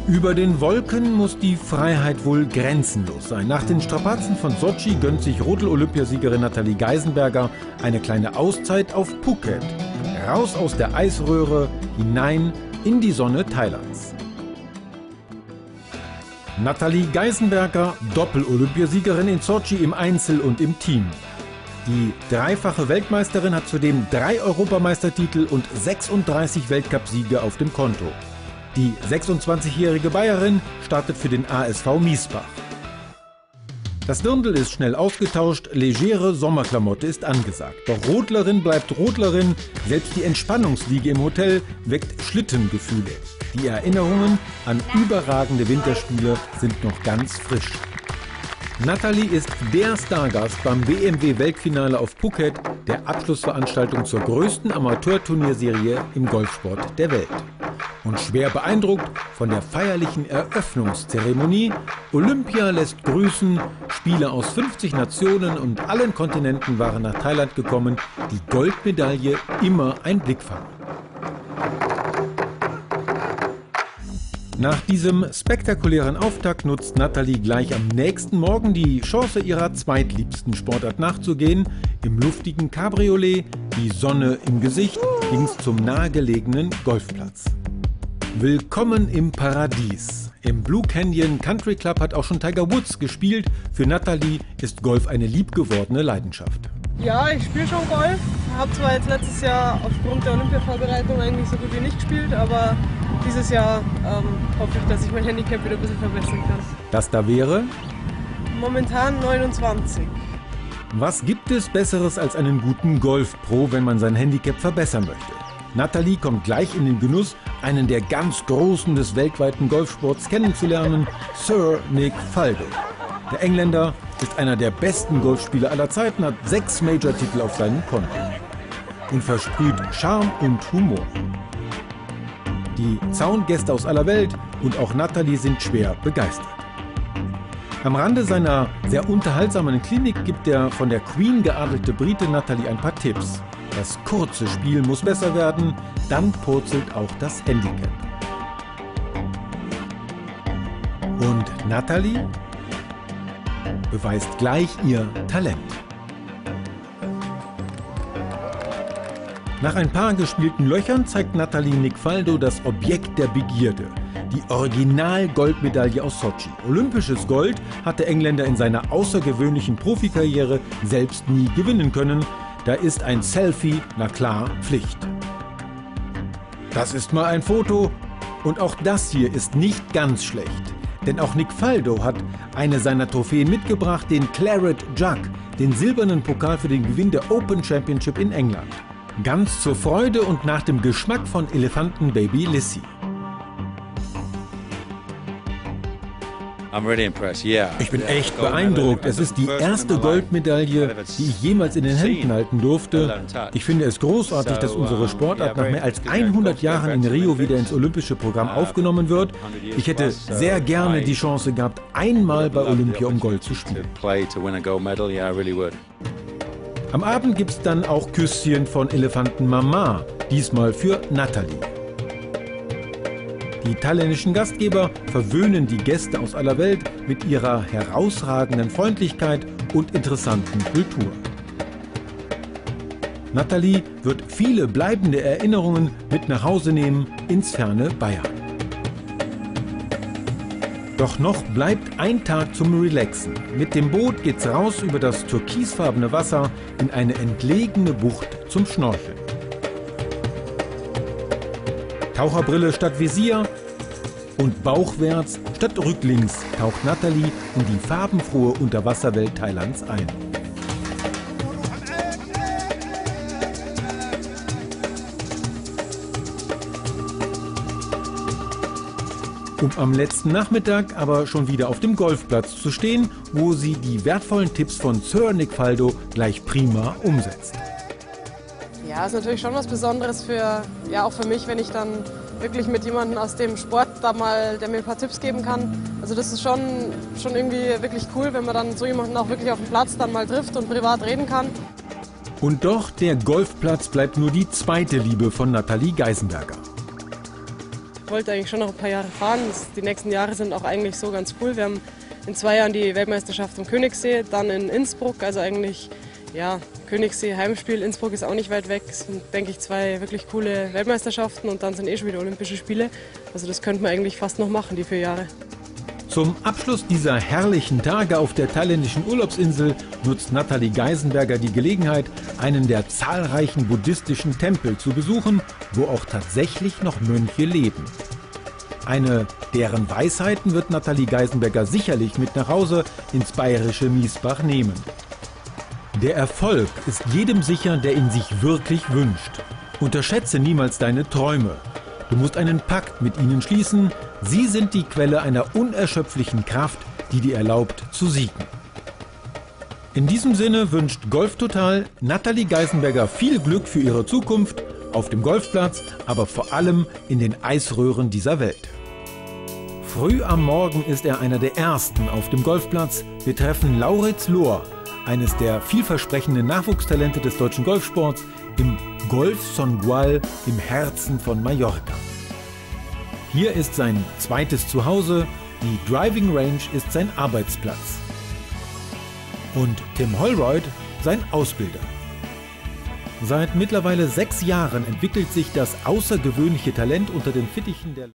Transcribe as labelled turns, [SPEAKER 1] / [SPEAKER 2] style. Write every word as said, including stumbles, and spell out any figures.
[SPEAKER 1] Über den Wolken muss die Freiheit wohl grenzenlos sein. Nach den Strapazen von Sotschi gönnt sich Rodel-Olympiasiegerin Nathalie Geisenberger eine kleine Auszeit auf Phuket. Raus aus der Eisröhre, hinein in die Sonne Thailands. Nathalie Geisenberger, Doppel-Olympiasiegerin in Sotschi im Einzel und im Team. Die dreifache Weltmeisterin hat zudem drei Europameistertitel und sechsunddreißig Weltcupsiege auf dem Konto. Die sechsundzwanzigjährige Bayerin startet für den A S V Miesbach. Das Dirndl ist schnell ausgetauscht, legere Sommerklamotte ist angesagt. Doch Rodlerin bleibt Rodlerin, selbst die Entspannungsliege im Hotel weckt Schlittengefühle. Die Erinnerungen an überragende Winterspiele sind noch ganz frisch. Nathalie ist der Stargast beim B M W-Weltfinale auf Phuket, der Abschlussveranstaltung zur größten Amateurturnierserie im Golfsport der Welt. Und schwer beeindruckt von der feierlichen Eröffnungszeremonie. Olympia lässt grüßen, Spieler aus fünfzig Nationen und allen Kontinenten waren nach Thailand gekommen, die Goldmedaille immer ein Blickfang. Nach diesem spektakulären Auftakt nutzt Nathalie gleich am nächsten Morgen die Chance, ihrer zweitliebsten Sportart nachzugehen. Im luftigen Cabriolet, die Sonne im Gesicht, ging's zum nahegelegenen Golfplatz. Willkommen im Paradies. Im Blue Canyon Country Club hat auch schon Tiger Woods gespielt. Für Nathalie ist Golf eine liebgewordene Leidenschaft.
[SPEAKER 2] Ja, ich spiele schon Golf. Habe zwar jetzt letztes Jahr aufgrund der Olympia-Vorbereitung eigentlich so gut wie nicht gespielt, aber dieses Jahr ähm, hoffe ich, dass ich mein Handicap wieder ein bisschen verbessern kann.
[SPEAKER 1] Das da wäre?
[SPEAKER 2] Momentan neunundzwanzig.
[SPEAKER 1] Was gibt es Besseres als einen guten Golf-Pro, wenn man sein Handicap verbessern möchte? Nathalie kommt gleich in den Genuss, einen der ganz Großen des weltweiten Golfsports kennenzulernen, Sir Nick Faldo. Der Engländer ist einer der besten Golfspieler aller Zeiten, hat sechs Major-Titel auf seinem Konto und versprüht Charme und Humor. Die Zaungäste aus aller Welt und auch Nathalie sind schwer begeistert. Am Rande seiner sehr unterhaltsamen Klinik gibt der von der Queen geadelte Brite Nathalie ein paar Tipps. Das kurze Spiel muss besser werden, dann purzelt auch das Handicap. Und Nathalie beweist gleich ihr Talent. Nach ein paar gespielten Löchern zeigt Nathalie Nick Faldo das Objekt der Begierde, die Original-Goldmedaille aus Sotschi. Olympisches Gold hat der Engländer in seiner außergewöhnlichen Profikarriere selbst nie gewinnen können. Da ist ein Selfie, na klar, Pflicht. Das ist mal ein Foto und auch das hier ist nicht ganz schlecht. Denn auch Nick Faldo hat eine seiner Trophäen mitgebracht, den Claret Jug, den silbernen Pokal für den Gewinn der Open Championship in England. Ganz zur Freude und nach dem Geschmack von Elefantenbaby Lissy. Ich bin echt beeindruckt. Es ist die erste Goldmedaille, die ich jemals in den Händen halten durfte. Ich finde es großartig, dass unsere Sportart nach mehr als hundert Jahren in Rio wieder ins olympische Programm aufgenommen wird. Ich hätte sehr gerne die Chance gehabt, einmal bei Olympia um Gold zu spielen. Am Abend gibt es dann auch Küsschen von Elefantenmama, diesmal für Nathalie. Die thailändischen Gastgeber verwöhnen die Gäste aus aller Welt mit ihrer herausragenden Freundlichkeit und interessanten Kultur. Nathalie wird viele bleibende Erinnerungen mit nach Hause nehmen ins ferne Bayern. Doch noch bleibt ein Tag zum Relaxen. Mit dem Boot geht's raus über das türkisfarbene Wasser in eine entlegene Bucht zum Schnorcheln. Taucherbrille statt Visier und bauchwärts statt rücklings taucht Nathalie in die farbenfrohe Unterwasserwelt Thailands ein. Um am letzten Nachmittag aber schon wieder auf dem Golfplatz zu stehen, wo sie die wertvollen Tipps von Sir Nick Faldo gleich prima umsetzt.
[SPEAKER 2] Ja, ist natürlich schon was Besonderes für, ja, auch für mich, wenn ich dann wirklich mit jemandem aus dem Sport da mal, der mir ein paar Tipps geben kann. Also das ist schon, schon irgendwie wirklich cool, wenn man dann so jemanden auch wirklich auf dem Platz dann mal trifft und privat reden kann.
[SPEAKER 1] Und doch, der Golfplatz bleibt nur die zweite Liebe von Nathalie Geisenberger.
[SPEAKER 2] wollte eigentlich schon noch ein paar Jahre fahren. Die nächsten Jahre sind auch eigentlich so ganz cool. Wir haben in zwei Jahren die Weltmeisterschaft am Königssee, dann in Innsbruck, also eigentlich, ja, Königssee, Heimspiel, Innsbruck ist auch nicht weit weg. Das sind, denke ich, zwei wirklich coole Weltmeisterschaften und dann sind eh schon wieder Olympische Spiele. Also das könnte man eigentlich fast noch machen, die vier Jahre.
[SPEAKER 1] Zum Abschluss dieser herrlichen Tage auf der thailändischen Urlaubsinsel nutzt Nathalie Geisenberger die Gelegenheit, einen der zahlreichen buddhistischen Tempel zu besuchen, wo auch tatsächlich noch Mönche leben. Eine deren Weisheiten wird Nathalie Geisenberger sicherlich mit nach Hause ins bayerische Miesbach nehmen. Der Erfolg ist jedem sicher, der ihn sich wirklich wünscht. Unterschätze niemals deine Träume. Du musst einen Pakt mit ihnen schließen. Sie sind die Quelle einer unerschöpflichen Kraft, die dir erlaubt zu siegen. In diesem Sinne wünscht Golf Total Nathalie Geisenberger viel Glück für ihre Zukunft auf dem Golfplatz, aber vor allem in den Eisröhren dieser Welt. Früh am Morgen ist er einer der Ersten auf dem Golfplatz. Wir treffen Lauritz Lohr, eines der vielversprechenden Nachwuchstalente des deutschen Golfsports, im Golf Songual im Herzen von Mallorca. Hier ist sein zweites Zuhause, die Driving Range ist sein Arbeitsplatz. Und Tim Holroyd sein Ausbilder. Seit mittlerweile sechs Jahren entwickelt sich das außergewöhnliche Talent unter den Fittichen der